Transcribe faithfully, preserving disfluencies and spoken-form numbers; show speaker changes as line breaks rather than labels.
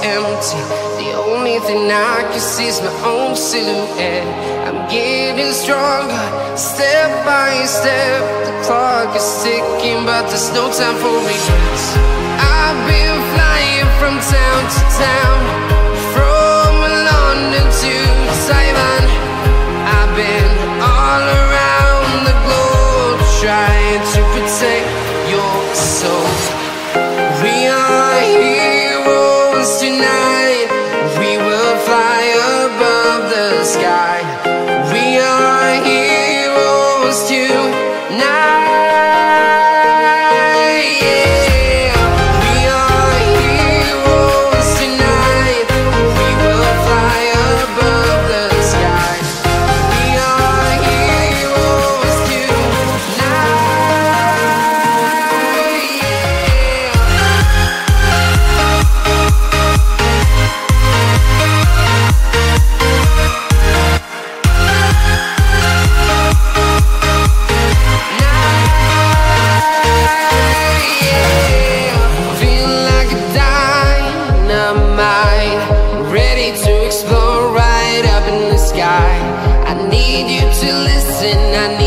empty. The only thing I can see is my own silhouette. I'm getting stronger, step by step. The clock is ticking, but there's no time for regrets. I've been flying from town to town, from London to Taiwan. I've been all around the globe, trying to protect your soul. We are heroes tonight. We will fly above the sky. We are heroes tonight. I need you to listen. I need